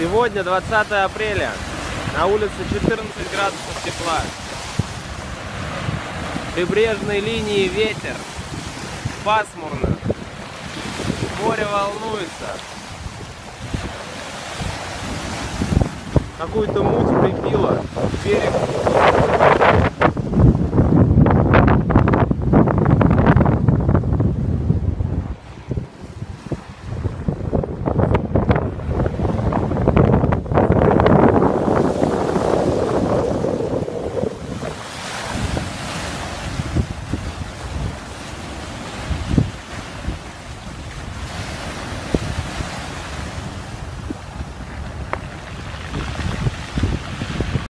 Сегодня 20 апреля, на улице 14 градусов тепла, прибрежной линии ветер, пасмурно, море волнуется, какую-то муть прибило к берегу.